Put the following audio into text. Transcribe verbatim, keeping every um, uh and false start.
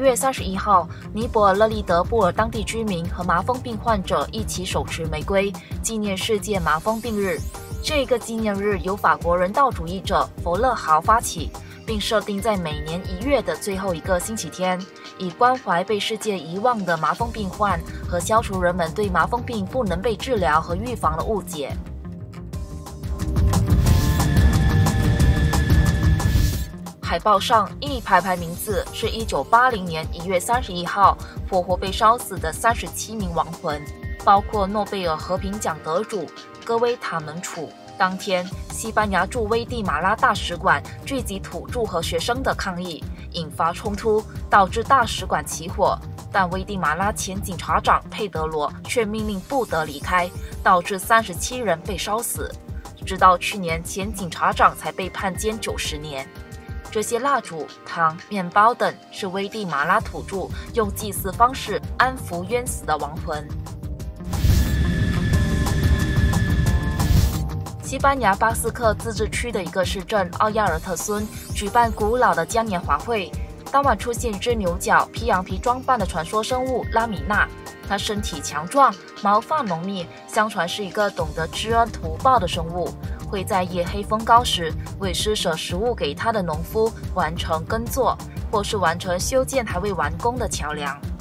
月三十一号，尼泊尔勒利德布尔当地居民和麻风病患者一起手持玫瑰，纪念世界麻风病日。这个纪念日由法国人道主义者弗勒豪发起，并设定在每年一月的最后一个星期天，以关怀被世界遗忘的麻风病患和消除人们对麻风病不能被治疗和预防的误解。海报上一排排名字是一九八零年一月三十一号活活被烧死的三十七名亡魂，包括诺贝尔和平奖得主戈威塔门楚。当天，西班牙驻危地马拉大使馆聚集土著和学生的抗议，引发冲突，导致大使馆起火。但危地马拉前警察长佩德罗却命令不得离开，导致三十七人被烧死。直到去年，前警察长才被判监九十年。这些蜡烛、糖、面包等是危地马拉土著用祭祀方式安抚冤死的亡魂。西班牙巴斯克自治区的一个市镇奥亚尔特村举办古老的嘉年华会，当晚出现一只牛角、披羊皮装扮的传说生物拉米娜。它身体强壮，毛发浓密，相传是一个懂得知恩图报的生物，会在夜黑风高时为施舍食物给他的农夫完成耕作，或是完成修建还未完工的桥梁。